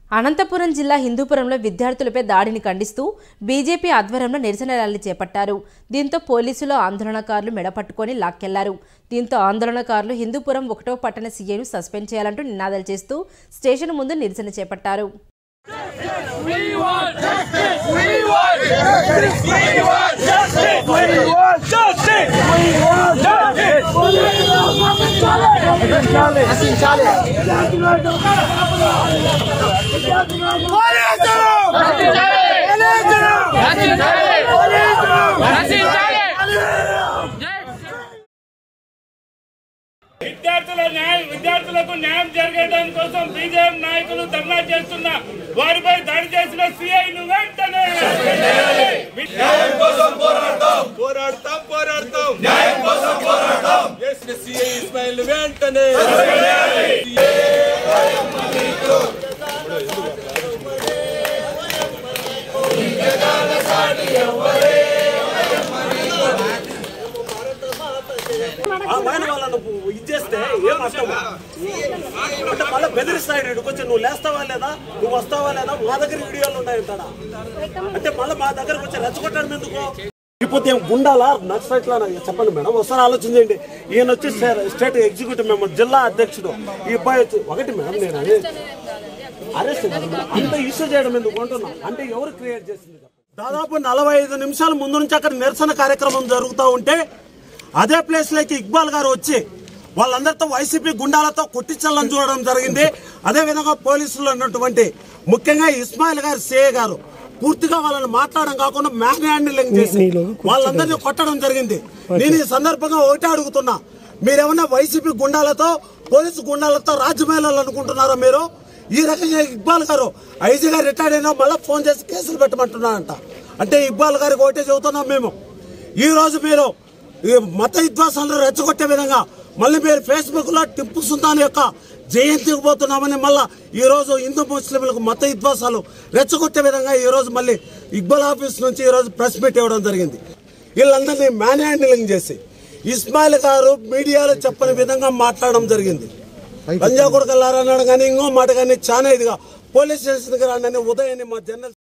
అనంతపురం జిల్లా హిందూపురంలో విద్యార్థులపై దాడిని ఖండిస్తూ బీజేపీ ఆధ్వర్యంలో నిరసన ర్యాలీ చేపట్టారు. దీంతో పోలీసులు ఆందోళనకారులు మెడపట్టుకొని లాక్కెళ్లారు. దీంతో ఆందోళనకారులు హిందూపురం 1వ పట్టణ సీఐను సస్పెండ్ చేయాలంటూ నినాదాలు చేస్తూ స్టేషన్ ముందు నిరసన చేపట్టారు. విద్యార్థులకు న్యాయం జరగడం కోసం బీజేపీ నాయకులు ధర్నా చేస్తున్న వారిపై దాడి చేసిన సిఐను వెంటనే సిఐ ఇస్మాయిల్ వెంటనే వాళ్ళను ఇచ్చేస్తే ఏం అర్థం అంటే మళ్ళీ బెదిరిస్తాడు. కొంచెం నువ్వు లేస్తావా లేదా, నువ్వు వస్తావా లేదా, మా దగ్గర వీడియోలు ఉన్నాయంటాడా అంటే మళ్ళీ మా దగ్గర కొంచెం రెచ్చగొట్టడం ఎందుకు? ఇప్పుడు ఏం గుండాలా నక్సలైట్లా చెప్పండి మేడం, ఒకసారి ఆలోచించండి. ఈయన వచ్చి స్టేట్ ఎగ్జిక్యూటివ్ మెంబర్, జిల్లా అధ్యక్షుడు. ఈ అబ్బాయి వచ్చి ఒకటి మేడం, నేను అరెస్ట్ అంత ఇష్యూ చేయడం ఎందుకు అంటున్నా అంటే ఎవరు క్రియేట్ చేసింది? దాదాపు 45 నిమిషాల ముందు నుంచి అక్కడ నిరసన కార్యక్రమం జరుగుతూ ఉంటే అదే ప్లేస్ లోకి ఇక్బాల్ గారు వచ్చి వాళ్ళందరితో వైసీపీ గుండాలతో కొట్టించాలని చూడడం జరిగింది. అదేవిధంగా పోలీసులు ఉన్నటువంటి ముఖ్యంగా ఇస్మాయిల్ గారు సిఐ గారు పూర్తిగా వాళ్ళని మాట్లాడడం కాకుండా మ్యాన్ హ్యాండిలింగ్ చేసి వాళ్ళందరినీ కొట్టడం జరిగింది. నేను ఈ సందర్భంగా ఒకటే అడుగుతున్నా, మీరేమన్నా వైసీపీ గుండాలతో పోలీసు గుండాలతో రాజ్యమేళాలు అనుకుంటున్నారా? మీరు ఈ రకంగా ఇక్బాల్ గారు ఐజీ గారు రిటైర్డ్ అయినా మళ్ళీ ఫోన్ చేసి కేసులు పెట్టమంటున్నారంట. అంటే ఇక్బాల్ గారికి ఒకటే చెబుతున్నాం మేము, ఈ రోజు మీరు మత విద్వాసాలను రెచ్చగొట్టే విధంగా మళ్ళీ మీరు ఫేస్బుక్ లో టిప్పు సుల్తాన్ యొక్క జయంతికి పోతున్నామని మళ్ళీ ఈ రోజు హిందూ ముస్లింలకు మత విద్వాసాలు రెచ్చగొట్టే విధంగా ఈ రోజు మళ్ళీ ఇక్బాల్ ఆఫీస్ నుంచి ఈ రోజు ప్రెస్ మీట్ ఇవ్వడం జరిగింది. వీళ్ళందరినీ మ్యాన్ హ్యాండిలింగ్ చేసి ఇస్మాయిల్ గారు మీడియాలో చెప్పని విధంగా మాట్లాడడం జరిగింది. పంజాబ్ కూడా వెళ్ళారన్నాడు కానీ ఇంకో మాట కానీ చాలా ఇదిగా పోలీస్ స్టేషన్కి రానని ఉదయాన్ని మా జనరల్